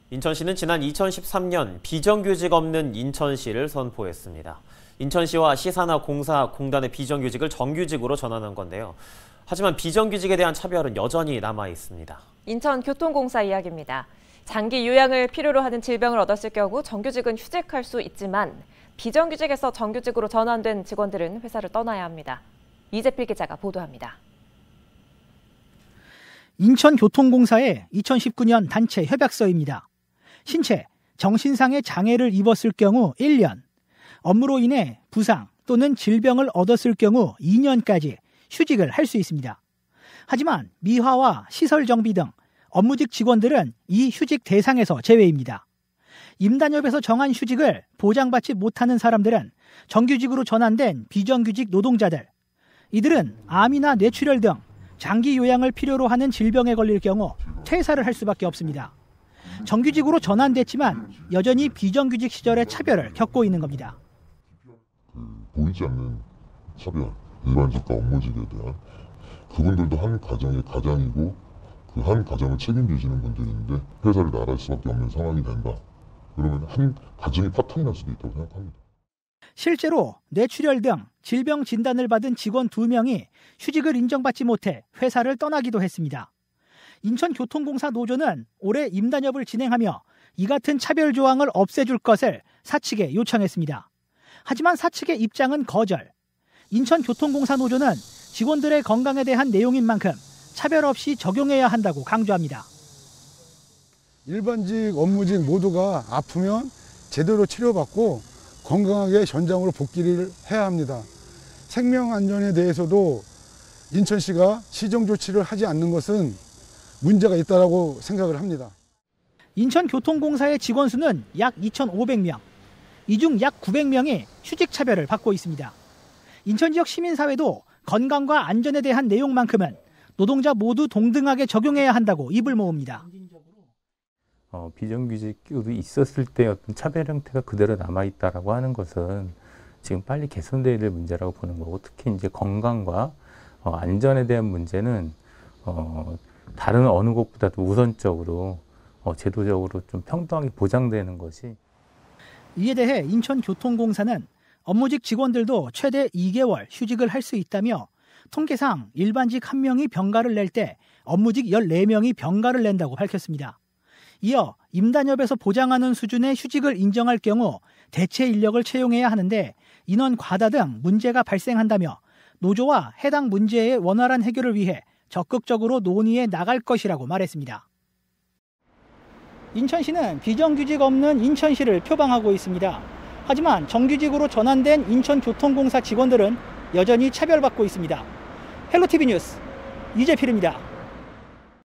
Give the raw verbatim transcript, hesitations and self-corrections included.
인천시는 지난 이천십삼 년 비정규직 없는 인천시를 선포했습니다. 인천시와 시산하공사공단의 비정규직을 정규직으로 전환한 건데요. 하지만 비정규직에 대한 차별은 여전히 남아 있습니다. 인천교통공사 이야기입니다. 장기 요양을 필요로 하는 질병을 얻었을 경우 정규직은 휴직할 수 있지만 비정규직에서 정규직으로 전환된 직원들은 회사를 떠나야 합니다. 이재필 기자가 보도합니다. 인천교통공사의 이천십구 년 단체 협약서입니다. 신체, 정신상의 장애를 입었을 경우 일 년, 업무로 인해 부상 또는 질병을 얻었을 경우 이 년까지 휴직을 할 수 있습니다. 하지만 미화와 시설 정비 등 업무직 직원들은 이 휴직 대상에서 제외입니다. 임단협에서 정한 휴직을 보장받지 못하는 사람들은 정규직으로 전환된 비정규직 노동자들. 이들은 암이나 뇌출혈 등 장기 요양을 필요로 하는 질병에 걸릴 경우 퇴사를 할 수밖에 없습니다. 정규직으로 전환됐지만 여전히 비정규직 시절의 차별을 겪고 있는 겁니다. 그 보이지 않는 차별, 일반직과 업무직에 대한 그분들도 한 가정의 가장이고 그 한 가정을 책임지시는 분들인데 회사를 나갈 수밖에 없는 상황이 된다. 그러면 한 가정이 파탄이 날 수도 있다고 생각합니다. 실제로 뇌출혈 등 질병 진단을 받은 직원 두 명이 휴직을 인정받지 못해 회사를 떠나기도 했습니다. 인천교통공사 노조는 올해 임단협을 진행하며 이 같은 차별 조항을 없애줄 것을 사측에 요청했습니다. 하지만 사측의 입장은 거절. 인천교통공사 노조는 직원들의 건강에 대한 내용인 만큼 차별 없이 적용해야 한다고 강조합니다. 일반직, 업무직 모두가 아프면 제대로 치료받고 건강하게 현장으로 복귀를 해야 합니다. 생명 안전에 대해서도 인천시가 시정 조치를 하지 않는 것은 문제가 있다고 생각을 합니다. 인천교통공사의 직원 수는 약 이천오백 명, 이 중 약 구백 명이 휴직 차별을 받고 있습니다. 인천 지역 시민사회도 건강과 안전에 대한 내용만큼은 노동자 모두 동등하게 적용해야 한다고 입을 모읍니다. 어, 비정규직으로 있었을 때 어떤 차별 형태가 그대로 남아있다라고 하는 것은 지금 빨리 개선돼야 될 문제라고 보는 거고, 특히 이제 건강과 어, 안전에 대한 문제는 어, 다른 어느 곳보다도 우선적으로 어, 제도적으로 좀 평등하게 보장되는 것이. 이에 대해 인천교통공사는 업무직 직원들도 최대 이 개월 휴직을 할 수 있다며 통계상 일반직 한 명이 병가를 낼 때 업무직 열네 명이 병가를 낸다고 밝혔습니다. 이어 임단협에서 보장하는 수준의 휴직을 인정할 경우 대체 인력을 채용해야 하는데 인원 과다 등 문제가 발생한다며 노조와 해당 문제의 원활한 해결을 위해 적극적으로 논의해 나갈 것이라고 말했습니다. 인천시는 비정규직 없는 인천시를 표방하고 있습니다. 하지만 정규직으로 전환된 인천교통공사 직원들은 여전히 차별받고 있습니다. 헬로티비 뉴스 이재필입니다.